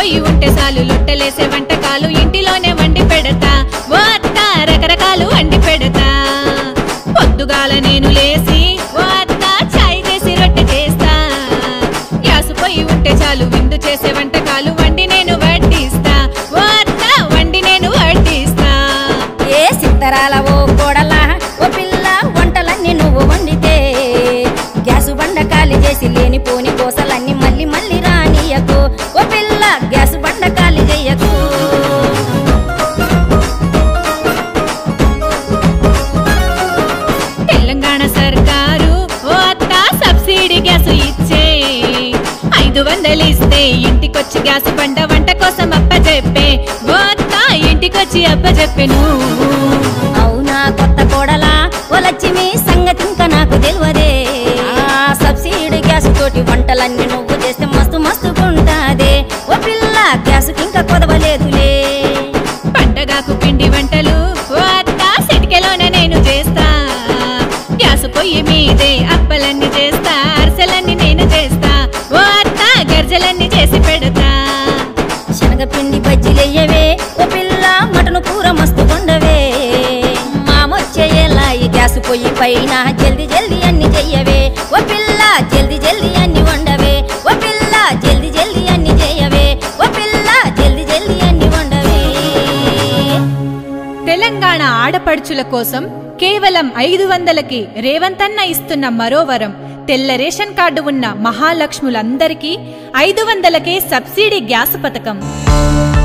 పొయ్యి ఉంటే చాలు లొట్టలేసే వంటకాలు ఇంటిలోనే వండి పెడతా ఓ అత్త రకరకాలు వండి పెడతా పొద్దుగాల నేను లేసి ఓ అత్త చాయ్ చేసి రొట్టె చేస్తా గ్యాసు పొయ్యి ఉంటే చాలు విందు చేసే వంటకాలు వండి నేను వడ్డిస్తా ఓ అత్త వండి నేను వడ్డిస్తా ఏ సిత్తరాల ఓ కోడలా ఓ పిల్ల వంటలన్నీ నువ్వు వండితే గ్యాసు బండ ఖాళీ చేసి లేనిపోని కోసలన్నీ మళ్ళీ మళ్ళీ రానియకు ఓ పిల్ల గ్యాసు బండ ఖాళీ చెయ్యకు తెలంగాణ సర్కారు ఓ అత్త సబ్సిడీ గ్యాసు ఇచ్చే 500 ఇస్తే ఇంటికొచ్చి గ్యాసు బండ వంట కోసం అప్పచెప్పే ఓ అత్త ఇంటికొచ్చి అప్పచెప్పెను అవునా కొత్త కోడలా ఓ లక్ష్మి సంగతి ఇంకా నాకు తెలియదే సబ్సిడీ గ్యాస్ తోటి వంటలన్నీ నువ్వు చేస్తే మస్తు మస్తుకుంటాదే ఓ పిల్ల గ్యాసుకి ఇంకా కొదవలేదులే పండగకు పిండి వంటలు ఓ అత్త సిటికెలోనే నేను చేస్తా గ్యాసు పొయ్యి మీదే అప్పలన్నీ చేస్తా అరిసెలన్నీ నేను చేస్తా ఓ అత్త గర్జలన్నీ చేసి పెడతా శనగపిండి బజ్జీలెయ్యవే ఓ పిల్ల మటను కూర మస్తు కొండవే మామొచ్చేలా ఈ గ్యాసు పొయ్యి పైన జల్ది జల్ది అన్ని చెయ్యవే ఓ పిల్ల జల్ది జల్ది అన్ని వండవే ఓ పిల్ల జల్ది జల్ది అన్ని చెయ్యవే ఓ పిల్ల జల్ది జల్ది అన్ని వండవే తెలంగాణ ఆడపడుచుల కోసం కేవలం 500కి రేవంతన్న ఇస్తున్న మరో వరం తెల్ల రేషన్ కార్డు ఉన్న మహాలక్ష్ములందరికీ 500కే సబ్సిడీ గ్యాస్ పథకం